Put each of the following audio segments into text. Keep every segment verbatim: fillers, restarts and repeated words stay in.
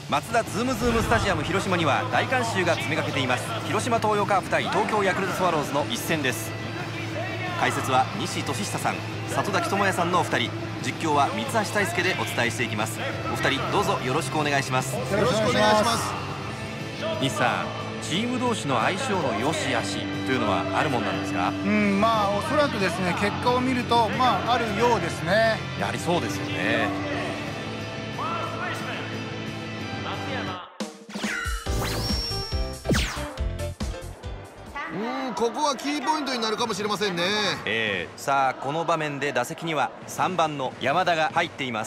マツダズームズームスタジアム広島には大観衆が詰めかけています。広島東洋カープ対東京ヤクルトスワローズの一戦です。解説は西俊久さん、里崎智也さんのお二人、実況は三橋大輔でお伝えしていきます。お二人どうぞよろしくお願いします。 よろしくお願いします。 西さん、チーム同士の相性の良し悪しというのはあるもんなんですか？ うん、まあおそらくですね、結果を見るとまああるようですね。 やはりそうですよね。 うん、ここはキーポイントになるかもしれませんね。 えー、さあこの場面で打席にはさんばんの山田が入っています。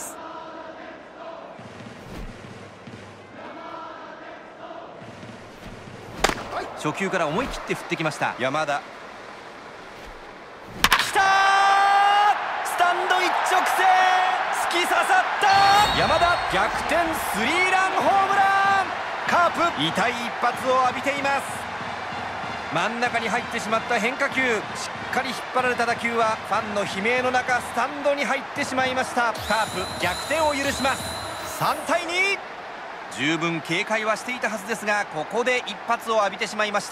初球から思い切って振ってきました山田。きたー、スタンド一直線、突き刺さった山田、逆転スリーランホームラン。カープ痛い一発を浴びています。真ん中に入ってしまった変化球、しっかり引っ張られた打球はファンの悲鳴の中スタンドに入ってしまいました。カープ逆転を許します。さんたいに。十分警戒はしていたはずですが、ここで一発を浴びてしまいました。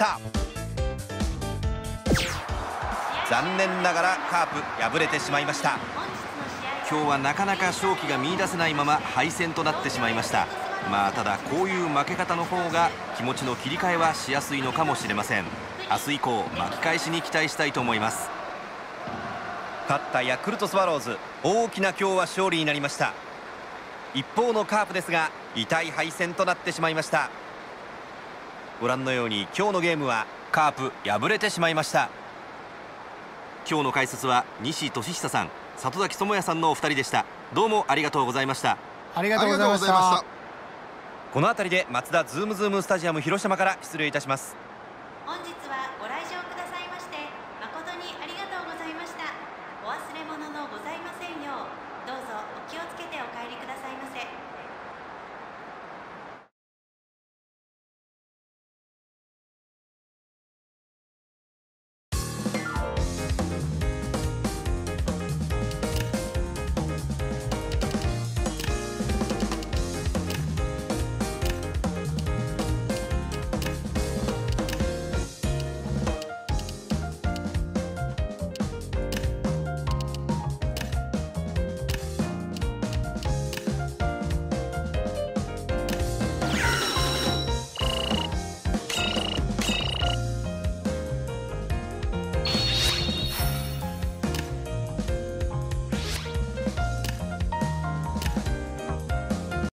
残念ながらカープ敗れてしまいました。今日はなかなか勝機が見出せないまま敗戦となってしまいました。まあただこういう負け方の方が気持ちの切り替えはしやすいのかもしれません。明日以降巻き返しに期待したいと思います。勝ったヤクルトスワローズ、大きな今日は勝利になりました。一方のカープですが痛い敗戦となってしまいました。ご覧のように今日のゲームはカープ敗れてしまいました。今日の解説は西俊久さん、里崎智也さんのお二人でした。どうもありがとうございました。 ありがとうございました。 この辺りでマツダズームズームスタジアム広島から失礼いたします。